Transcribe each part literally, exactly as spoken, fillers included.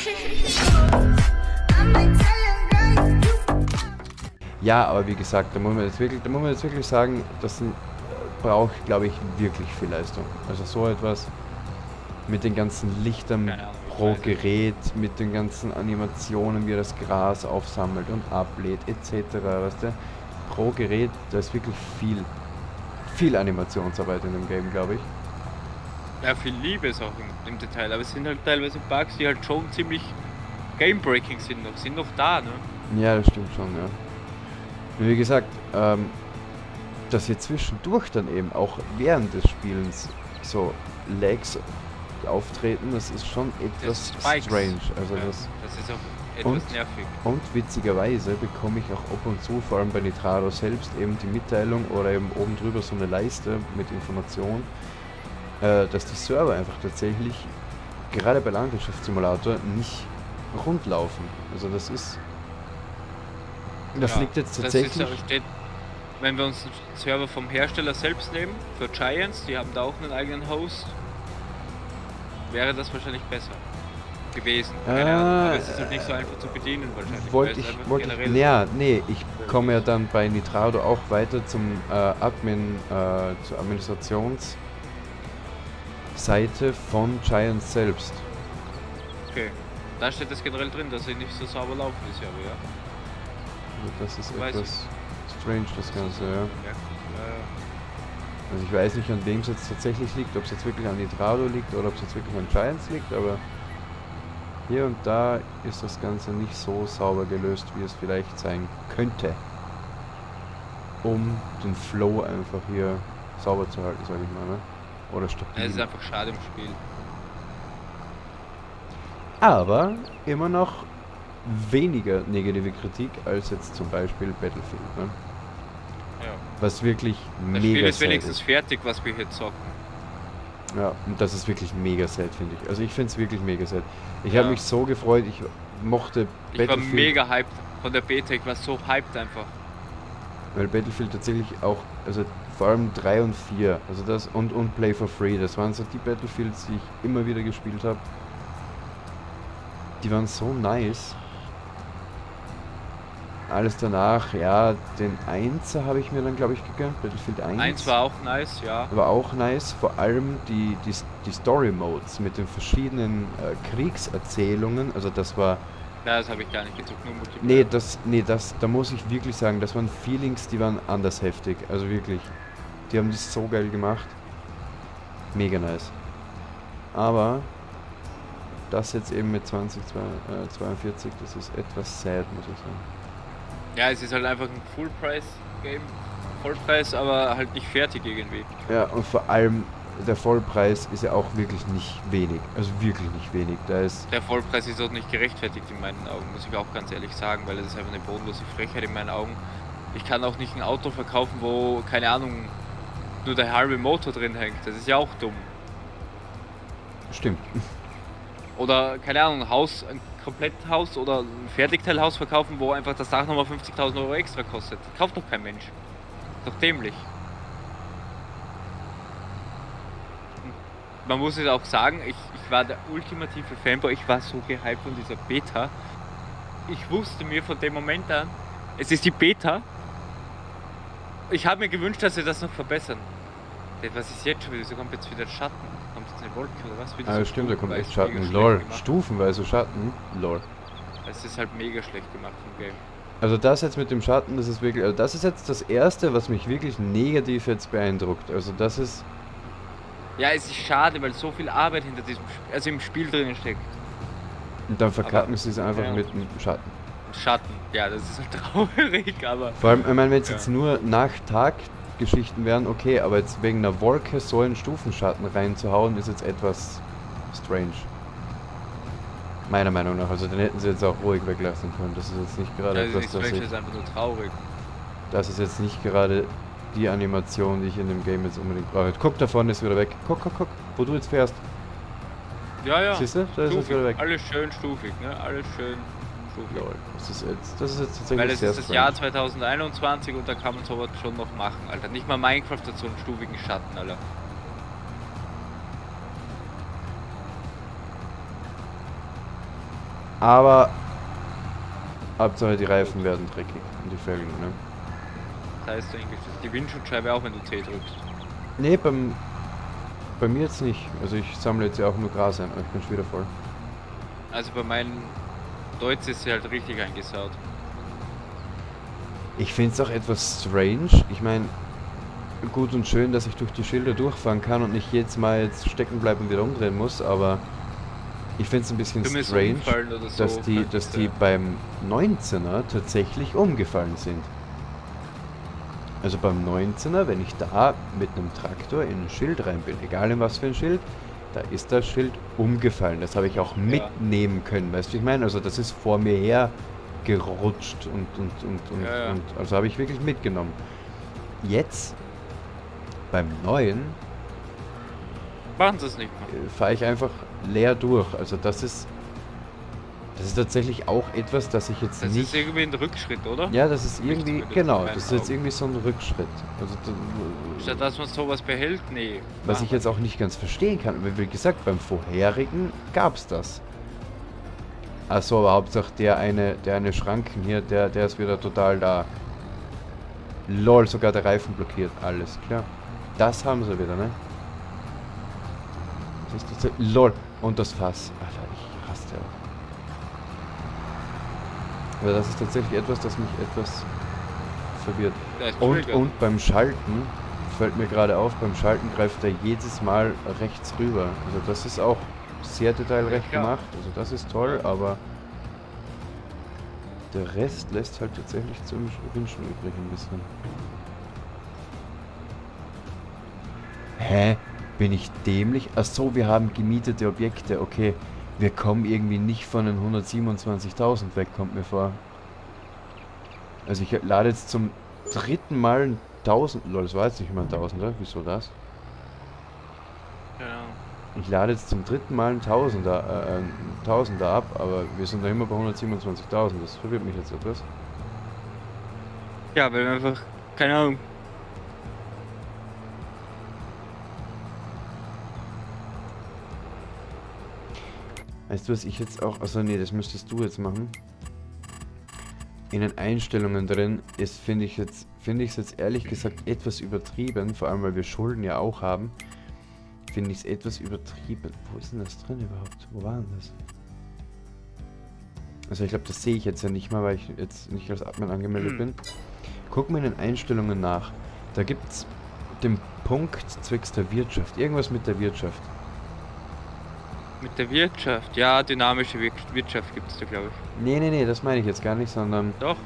Ja, aber wie gesagt, da muss man jetzt wirklich, da muss man jetzt wirklich sagen, das sind, braucht, glaube ich, wirklich viel Leistung. Also so etwas mit den ganzen Lichtern pro Gerät, mit den ganzen Animationen, wie er das Gras aufsammelt und ablädt, et cetera. Weißt du? Pro Gerät, da ist wirklich viel, viel Animationsarbeit in dem Game, glaube ich. Ja, viel Liebe ist auch im, im Detail, aber es sind halt teilweise Bugs, die halt schon ziemlich game-breaking sind noch, sind noch da, ne? Ja, das stimmt schon, ja. Wie gesagt, ähm, dass hier zwischendurch dann eben auch während des Spielens so Lags auftreten, das ist schon etwas strange. Also ja, das, das ist auch etwas und, nervig. Und witzigerweise bekomme ich auch ab und zu, vor allem bei Nitrado selbst, eben die Mitteilung oder eben oben drüber so eine Leiste mit Information, äh, dass die Server einfach tatsächlich, gerade bei Landwirtschaftssimulator, nicht rund laufen. Also das ist... Das ja, liegt jetzt tatsächlich... Das ist, steht, wenn wir uns einen Server vom Hersteller selbst nehmen, für Giants, die haben da auch einen eigenen Host, wäre das wahrscheinlich besser gewesen. Keine äh, Ahnung, aber es ist halt nicht so einfach zu bedienen wahrscheinlich. Wollte ich, wollte ich, ja, nee, ich komme ja dann bei Nitrado auch weiter zum äh, Admin, äh, zur Administrationsseite von Giants selbst. Okay, da steht das generell drin, dass sie nicht so sauber laufen ist, ja, aber ja. Das ist weiß etwas ich. strange, das Ganze, ja. Ja. Ja. Also ich weiß nicht, an wem es jetzt tatsächlich liegt, ob es jetzt wirklich an Nitrado liegt oder ob es jetzt wirklich an Giants liegt, aber hier und da ist das Ganze nicht so sauber gelöst, wie es vielleicht sein könnte, um den Flow einfach hier sauber zu halten, sage ich mal, ne? Oder stabil. Ja, es ist einfach schade im Spiel. Aber immer noch weniger negative Kritik als jetzt zum Beispiel Battlefield, ne? Ja. Was wirklich das mega Spiel ist sad wenigstens ist. fertig, was wir hier zocken. Ja, und das ist wirklich mega sad, finde ich. Also ich finde es wirklich mega sad. Ich Ja. habe mich so gefreut, ich mochte ich Battlefield... Ich war mega hyped von der Beta, ich war so hyped einfach. Weil Battlefield tatsächlich auch, also vor allem drei und vier, also das und, und Play for Free, das waren so die Battlefields, die ich immer wieder gespielt habe. Die waren so nice. Alles danach, ja, den Einser habe ich mir dann, glaube ich, gegönnt, Battlefield eins. eins war auch nice, ja. War auch nice, vor allem die, die, die Story-Modes mit den verschiedenen äh, Kriegserzählungen, also das war... Ja, das habe ich gar nicht gezockt, nur Multiplayer. Nee, das, nee, das, da muss ich wirklich sagen, das waren Feelings, die waren anders heftig, also wirklich. Die haben das so geil gemacht. Mega nice. Aber das jetzt eben mit zwanzig zweiundvierzig, das ist etwas sad, muss ich sagen. Ja, es ist halt einfach ein Full-Price-Game, Vollpreis, aber halt nicht fertig irgendwie. Ja, und vor allem der Vollpreis ist ja auch wirklich nicht wenig, also wirklich nicht wenig. Da ist der Vollpreis ist auch nicht gerechtfertigt in meinen Augen, muss ich auch ganz ehrlich sagen, weil das ist einfach eine bodenlose Frechheit in meinen Augen. Ich kann auch nicht ein Auto verkaufen, wo, keine Ahnung, nur der halbe Motor drin hängt, das ist ja auch dumm. Stimmt. Oder, keine Ahnung, ein Haus, ein Kompletthaus oder ein Fertigteilhaus verkaufen, wo einfach das Dach nochmal fünfzigtausend Euro extra kostet. Das kauft doch kein Mensch. Das ist doch dämlich. Und man muss es auch sagen, ich, ich war der ultimative Fanboy, ich war so gehypt von dieser Beta. Ich wusste mir von dem Moment an, es ist die Beta. Ich habe mir gewünscht, dass sie das noch verbessern. Was ist jetzt schon wieder? So kommt jetzt wieder Schatten. Kommt jetzt eine Wolke oder was? Wieder ah, so stimmt, da kommt echt stufenweise Schatten. mega Lol. schlecht gemacht. Stufenweise Schatten. Lol. Es ist halt mega schlecht gemacht vom Game. Also das jetzt mit dem Schatten, das ist wirklich, also das ist jetzt das erste, was mich wirklich negativ jetzt beeindruckt. Also das ist... Ja, es ist schade, weil so viel Arbeit hinter diesem, Sp also im Spiel drinnen steckt. Und dann verkacken Aber, sie es einfach ja. mit dem Schatten. Schatten, ja, das ist halt traurig, aber... Vor allem, ich meine, wenn es ja. jetzt nur Nacht-Tag-Geschichten wären, okay, aber jetzt wegen einer Wolke so einen Stufenschatten reinzuhauen, ist jetzt etwas strange. Meiner Meinung nach, also den hätten sie jetzt auch ruhig weglassen können. Das ist jetzt nicht gerade Ja, etwas, das das ich... ist einfach nur traurig. Das ist jetzt nicht gerade die Animation, die ich in dem Game jetzt unbedingt brauche. Guck, da vorne ist wieder weg. Guck, guck, guck, wo du jetzt fährst. Ja, ja. Siehst du? Da ist es wieder weg. Alles schön stufig, ne? Alles schön stufig. Lol. Das ist jetzt, das ist jetzt tatsächlich Weil es sehr ist das strange. Jahr zweitausendeinundzwanzig und da kann man sowas schon noch machen, Alter. Nicht mal Minecraft hat so einen stufigen Schatten, Alter. Aber Hauptsache die Reifen werden dreckig und die Felgen, ne? Das heißt eigentlich, dass die Windschutzscheibe auch, wenn du C drückst. Ne, beim bei mir jetzt nicht. Also ich sammle jetzt ja auch nur Gras ein, aber ich bin schon wieder voll. Also bei meinen Deutsch ist sie halt richtig eingesaut. Ich finde es auch etwas strange. Ich meine, gut und schön, dass ich durch die Schilder durchfahren kann und nicht jedes Mal jetzt stecken bleiben und wieder umdrehen muss, aber ich finde es ein bisschen Dummes strange, Umfallen oder so dass die, könnte dass die sein. beim neunzehner tatsächlich umgefallen sind. Also beim neunzehner, wenn ich da mit einem Traktor in ein Schild rein bin, egal in was für ein Schild, da ist das Schild umgefallen. Das habe ich auch mitnehmen können, weißt du, wie ich meine? Also das ist vor mir her gerutscht und, und, und, und, Ja, ja. und also habe ich wirklich mitgenommen. Jetzt, beim neuen, Machen sie es nicht mehr. äh, fahre ich einfach leer durch. Also das ist, das ist tatsächlich auch etwas, das ich jetzt Das nicht... ist irgendwie ein Rückschritt, oder? Ja, das ist irgendwie, zumindest genau, in meinen das ist jetzt Augen. irgendwie so ein Rückschritt. Also, da- Statt dass man sowas behält, nee. was machen ich jetzt auch nicht ganz verstehen kann, weil wie gesagt, beim vorherigen gab es das. Achso, aber Hauptsache der eine, der eine Schranken hier, der, der ist wieder total da. Lol, sogar der Reifen blockiert, alles klar. Das haben sie wieder, ne? Das ist das, lol, und das Fass. Alter, ich hasse der auch. Aber das ist tatsächlich etwas, das mich etwas verwirrt. Da ist Und, Trigger. und beim Schalten, fällt mir gerade auf, beim Schalten greift er jedes Mal rechts rüber. Also das ist auch sehr detailrecht Ja. gemacht. Also das ist toll, aber der Rest lässt halt tatsächlich zu wünschen übrig ein bisschen. Hä? Bin ich dämlich? Ach so, wir haben gemietete Objekte. Okay, wir kommen irgendwie nicht von den hundertsiebenundzwanzigtausend weg, kommt mir vor. Also ich lade jetzt zum dritten Mal ein tausend... Lol, das war jetzt nicht immer ein tausender. Wieso das? Genau. Ich lade jetzt zum dritten Mal ein Tausender, äh, ein Tausender ab, aber wir sind da immer bei hundertsiebenundzwanzigtausend. Das verwirrt mich jetzt etwas. Ja, weil wir einfach, keine Ahnung. Weißt du, was ich jetzt auch... Also nee, das müsstest du jetzt machen. In den Einstellungen drin ist, finde ich jetzt, finde ich es jetzt ehrlich gesagt etwas übertrieben, vor allem weil wir Schulden ja auch haben, finde ich es etwas übertrieben. Wo ist denn das drin überhaupt? Wo war denn das? Also ich glaube, das sehe ich jetzt ja nicht mal, weil ich jetzt nicht als Admin angemeldet bin. Guck mal in den Einstellungen nach. Da gibt es den Punkt zwecks der Wirtschaft. Irgendwas mit der Wirtschaft. Mit der Wirtschaft. Ja, dynamische Wir Wirtschaft gibt es da, glaube ich. Nee, nee, nee, das meine ich jetzt gar nicht, sondern... Doch.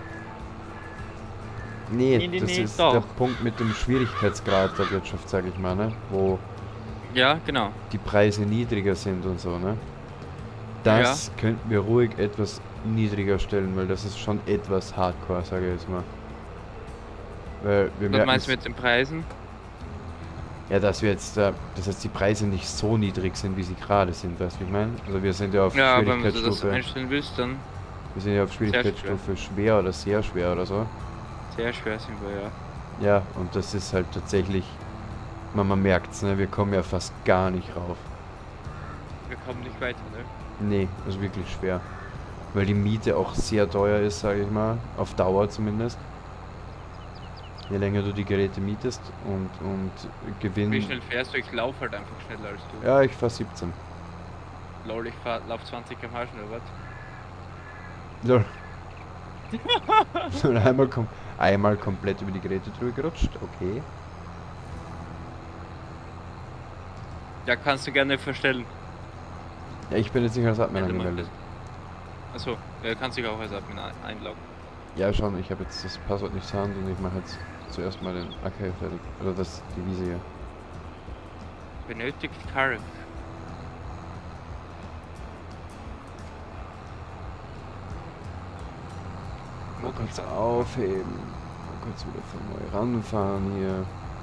Nee, Nee, nee, das nee, ist doch. der Punkt mit dem Schwierigkeitsgrad der Wirtschaft, sage ich mal, ne? Wo Ja, genau. die Preise niedriger sind und so, ne? Das könnten wir ruhig etwas niedriger stellen, weil das ist schon etwas hardcore, sage ich jetzt mal. Weil wir Was merken, meinst du mit den Preisen? ja, dass wir jetzt, äh, dass jetzt die Preise nicht so niedrig sind, wie sie gerade sind, weißt du, wie ich meine? Also wir sind ja auf Ja, wenn du das Schwierigkeitsstufe, einstellen willst, dann wir sind ja auf Schwierigkeitsstufe schwer oder sehr schwer oder so. sehr schwer sind wir, ja. Ja, und das ist halt tatsächlich, man, man merkt's, ne? Wir kommen ja fast gar nicht rauf. Wir kommen nicht weiter, ne? Nee, also wirklich schwer. Weil die Miete auch sehr teuer ist, sage ich mal. Auf Dauer zumindest. Je länger du die Geräte mietest und, und Gewinn... Wie schnell fährst du? Ich laufe halt einfach schneller als du. Ja, ich fahr siebzehn. Lol, ich fahr, lauf zwanzig Kilometer pro Stunde, was? Lol. Und einmal, kom einmal komplett über die Geräte drüber gerutscht, okay. Ja, kannst du gerne verstellen. Ja, ich bin jetzt nicht als Admin Wenn du angemeldet. möchtest. Achso, ja, kannst dich auch als Admin ein- einloggen. Ja, schon, ich habe jetzt das Passwort nicht zur Hand und ich mache jetzt zuerst mal den A K fertig. Oder das, die Wiese hier. Benötigt Karren. Mal kurz aufheben. Mal kurz wieder von neu ranfahren hier.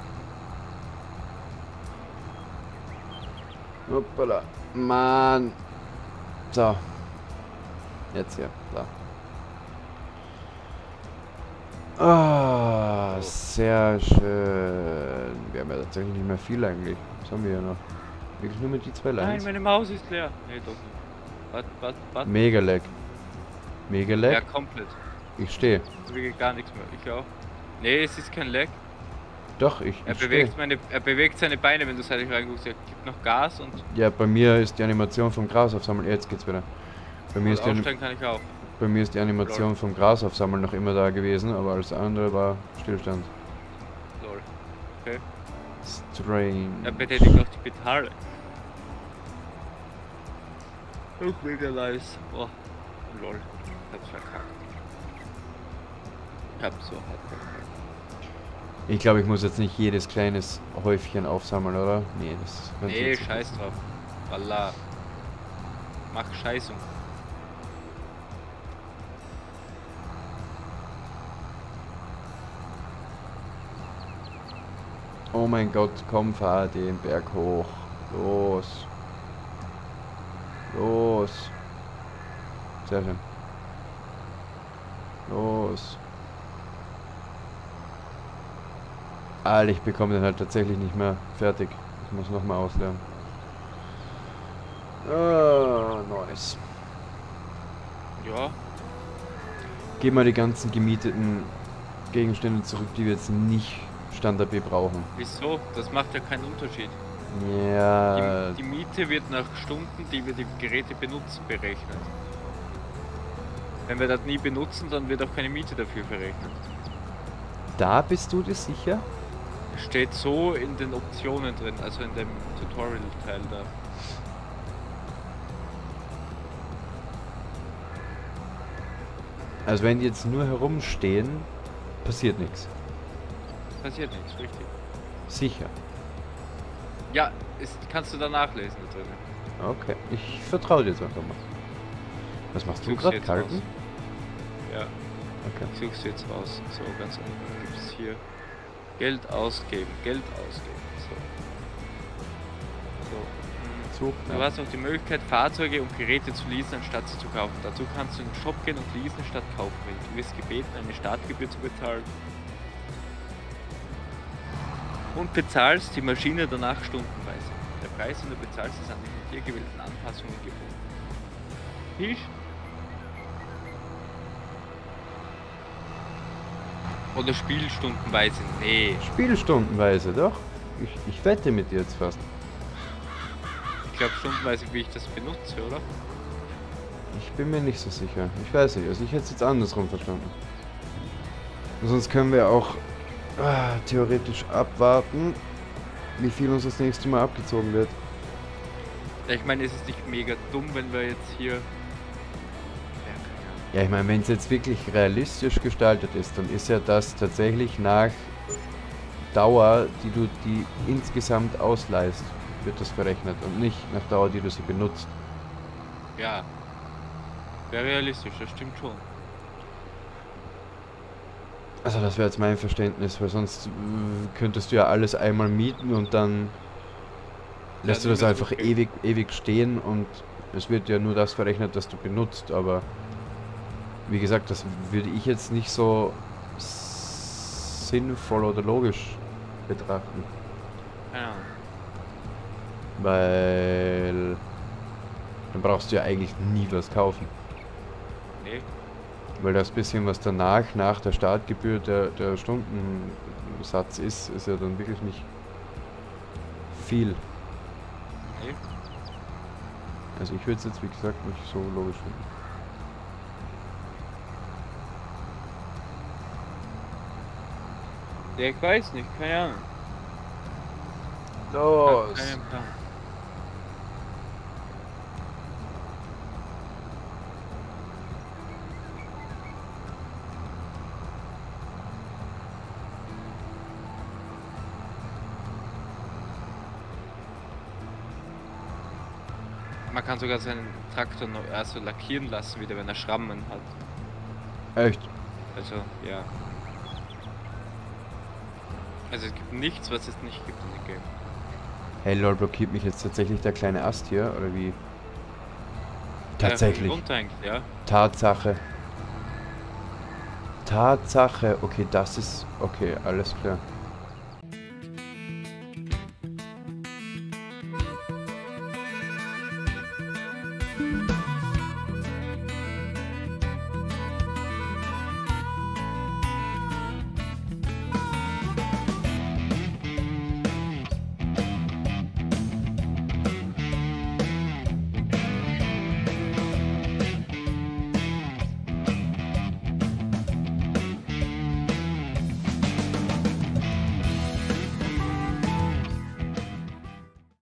Hoppala. Mann. So. Jetzt hier. Da. Ah, sehr schön. Wir haben ja tatsächlich nicht mehr viel eigentlich. Was haben wir hier noch? Wirklich nur mit die zwei Nein, Lines? meine Maus ist leer. Nee, doch nicht. Was, was, was? Mega Lag. Mega Lag? Ja, komplett. Ich stehe. Ich bewege gar nichts mehr. Ich auch. Nee, es ist kein Lag. Doch, ich, Er ich bewegt, stehe. meine, er bewegt seine Beine, wenn du seitlich reinguckst. Er gibt noch Gas und Ja, bei mir ist die Animation vom Gras aufsammeln. Jetzt geht's wieder. Bei mir, ist die, Ani- aussteigen kann ich auch. bei mir ist die Animation vom Gras aufsammeln noch immer da gewesen, aber alles andere war Stillstand. Lol. Okay. Strange. Er betätigt auch die Pedale. Auch mega nice. Oh, lol. Ich hab's verkackt. Ich hab so hart verkackt. Ich glaube, ich muss jetzt nicht jedes kleines Häufchen aufsammeln, oder? Nee, das könnte Nee, jetzt- scheiß drauf. Wallah. Mach Scheißung. Oh mein Gott, komm, fahr den Berg hoch. Los. Los. Sehr schön. Los. Alter, ich bekomme den halt tatsächlich nicht mehr fertig. Ich muss nochmal auslernen. Ah, nice. Ja, Gib mal die ganzen gemieteten Gegenstände zurück, die wir jetzt nicht Standard B brauchen. wieso? Das macht ja keinen Unterschied. Ja, Die, die Miete wird nach Stunden, die wir die Geräte benutzen, berechnet. Wenn wir das nie benutzen, dann wird auch keine Miete dafür verrechnet. da bist du dir sicher? Es steht so in den Optionen drin, also in dem Tutorial-Teil da. Also wenn die jetzt nur herumstehen, passiert nichts. Passiert nichts, richtig. Sicher. Ja, ist, kannst du da nachlesen da drin. Okay, ich vertraue dir jetzt einfach mal. Was machst du Such's gerade? jetzt Kalten? raus. Ja, Okay. ich such's jetzt raus. So, ganz unten gibt es hier Geld ausgeben, Geld ausgeben. So. So. mm. Zug. Du hast auch die Möglichkeit, Fahrzeuge und Geräte zu leasen, anstatt sie zu kaufen. Dazu kannst du in den Shop gehen und leasen statt kaufen. Du wirst gebeten, eine Startgebühr zu bezahlen. Und bezahlst die Maschine danach stundenweise. Der Preis, den du bezahlst, ist an die von dir gewählten Anpassungen gebunden. Hisch? Oder spielstundenweise? Nee. Spielstundenweise, doch. Ich, ich wette mit dir jetzt fast. Ich glaube stundenweise, wie ich das benutze, oder? Ich bin mir nicht so sicher. Ich weiß nicht, also ich hätte es jetzt andersrum verstanden. Und sonst können wir auch ah, theoretisch abwarten, wie viel uns das nächste Mal abgezogen wird. Ja, ich meine, ist es nicht mega dumm, wenn wir jetzt hier... Ja, keine Ahnung. Ja, ich meine, wenn es jetzt wirklich realistisch gestaltet ist, dann ist ja das tatsächlich nach Dauer, die du die insgesamt ausleihst, wird das verrechnet und nicht nach Dauer, die du sie benutzt. Ja. Wäre realistisch, das stimmt schon. Also das wäre jetzt mein Verständnis, weil sonst äh, könntest du ja alles einmal mieten und dann lässt Ja, du das dann einfach wird's okay. ewig, ewig stehen und es wird ja nur das verrechnet, das du benutzt, aber wie gesagt, das würde ich jetzt nicht so sinnvoll oder logisch betrachten, Keine Ahnung. weil dann brauchst du ja eigentlich nie was kaufen, Nee. weil das bisschen, was danach, nach der Startgebühr der, der Stundensatz ist, ist ja dann wirklich nicht viel. Nee. Also ich würde es jetzt, wie gesagt, nicht so logisch finden. Ja, ich weiß nicht, keine Ahnung. Los! Keinen Plan. Man kann sogar seinen Traktor noch erst so lackieren lassen, wieder wenn er Schrammen hat. Echt? Also, ja. Also es gibt nichts, was es nicht gibt in dem Game. Hey lol, blockiert mich jetzt tatsächlich der kleine Ast hier, oder wie? Tatsächlich. Ja, runterhängt, ja. Tatsache. Tatsache. Okay, das ist... Okay, alles klar.